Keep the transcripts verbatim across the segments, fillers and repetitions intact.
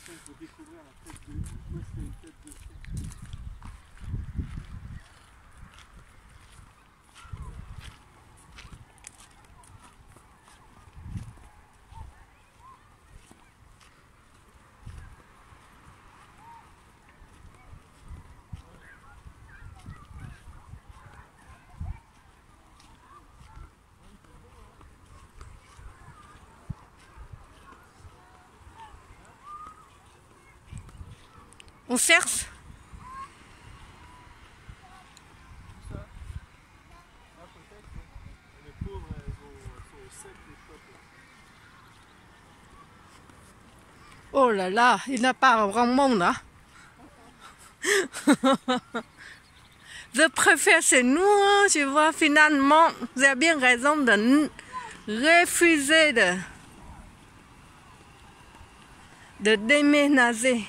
il faut découvrir la tête de où est-ce qu'il y a une tête de chien. On cherche. Oh là là, il n'y a pas grand monde là. Je préfère chez nous, hein, tu vois, finalement, vous avez bien raison de refuser de, de déménager.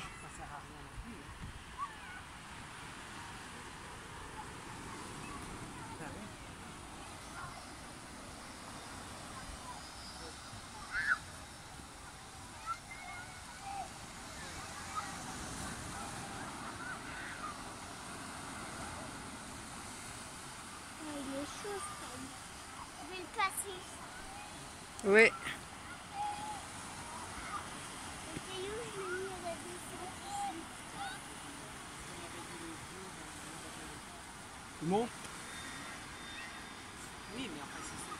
Oui. Comment? Oui, mais enfin, c'est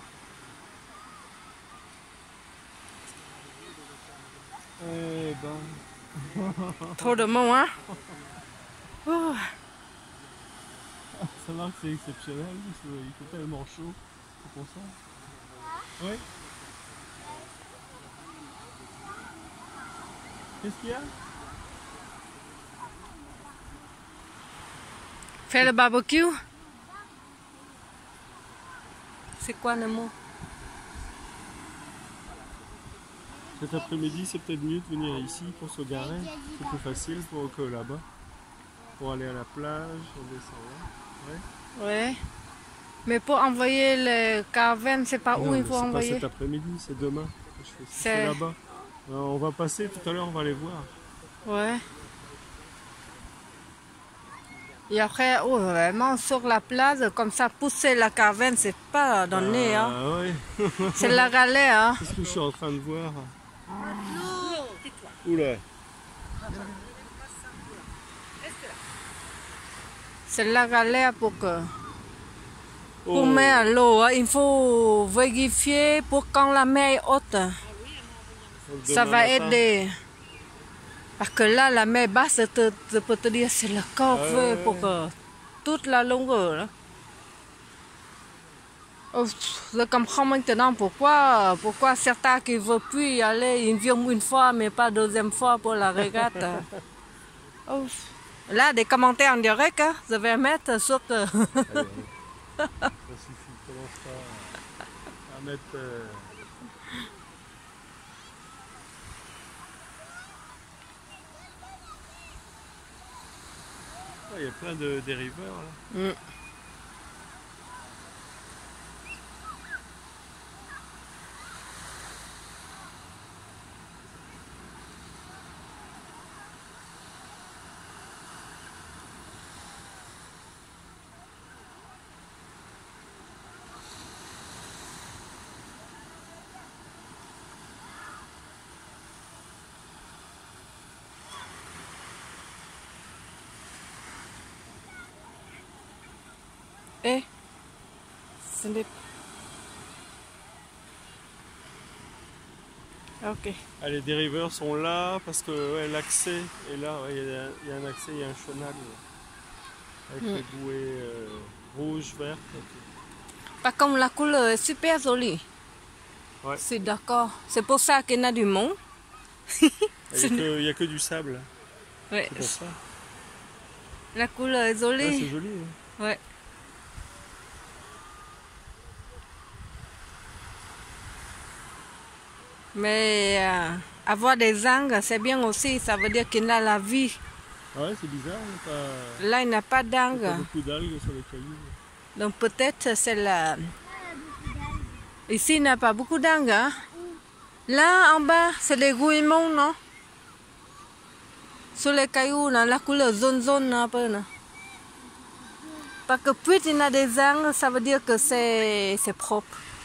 ça comme ça. Eh ben... Trop de monde, hein? Oh. Ça marque, c'est exceptionnel, il fait tellement chaud. C'est pour ça. Oui. Qu'est-ce qu'il y a? Faire le barbecue? C'est quoi le mot? Cet après-midi, c'est peut-être mieux de venir ici pour se garer. C'est plus facile pour que là-bas. Pour aller à la plage, on descend là. Ouais. Ouais. Mais pour envoyer le caravane, c'est pas Non, où il faut c'est envoyer? pas cet après-midi, c'est demain. C'est C'est là-bas. On va passer tout à l'heure, on va aller voir. Ouais. Et après, oh, vraiment, sur la place, comme ça, pousser la caravane, c'est pas donné. Ah, Hein. ouais. C'est la galère. Hein. Qu'est-ce que je suis en train de voir? Oula. C'est la galère pour que... Pour Oh. mettre l'eau, hein, il faut vérifier pour quand la mer est haute. Ça va matin. aider. Parce que là, la mer basse, je, je peux te dire, c'est le corps Ah ouais. pour que toute la longueur. Là. Oh, je comprends maintenant pourquoi, pourquoi certains qui ne veulent plus y aller, ils viennent une fois, mais pas deuxième fois pour la régate. Oh. Là, des commentaires en direct, hein, je vais mettre sur que... Allez, allez. Ça suffit, commence pas à mettre... Euh... Il y a plein de dériveurs là. Mm. Eh, ce n'est pas... Ok. Ah, les dériveurs sont là parce que ouais, l'accès est là. Il ouais, y, y a un accès, il y a un chenal ouais, avec mm. les bouées euh, rouges, vertes. Par contre, la couleur est super jolie. Ouais. C'est d'accord. C'est pour ça qu'il y a du monde. Il n'y a, a que du sable. Ouais. C'est pour ça. La couleur est jolie. Ouais, c'est joli. Hein. Ouais. Mais euh, avoir des algues, c'est bien aussi. Ça veut dire qu'il y a la vie. Ouais, c'est bizarre. Pas... Là, il n'y a pas d'algues. Il y a pas beaucoup d'algues sur les cailloux. Donc peut-être c'est la... Ici, il n'y a pas beaucoup d'algues. Hein? Là, en bas, c'est les goémons, non? Sur les cailloux, là, la couleur jaune-jaune un peu. Là. Parce que plus il y a des angles, ça veut dire que c'est propre.